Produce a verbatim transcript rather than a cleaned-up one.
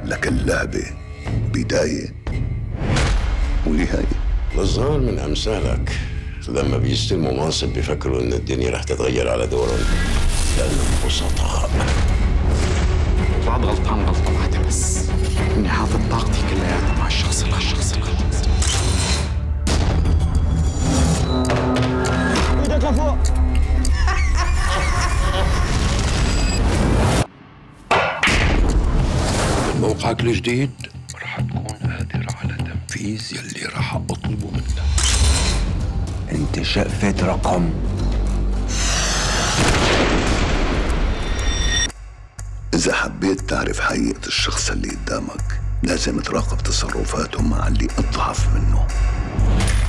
لكن اللعبة بداية ونهاية. الظاهر من أمثالك لما بيستلموا منصب بيفكروا إن الدنيا رح تتغير على دورهم لأنهم بسطاء. طلعت غلطان غلطة واحدة بس، إني حاطط طاقتي كلياتها مع الشخص اللي الشخص اللي ايدك لفوق. موقعك الجديد رح تكون قادر على تنفيذ يلي رح أطلبه منك. انت شقفة رقم. إذا حبيت تعرف حقيقة الشخص اللي قدامك لازم تراقب تصرفاته مع اللي أضعف منه.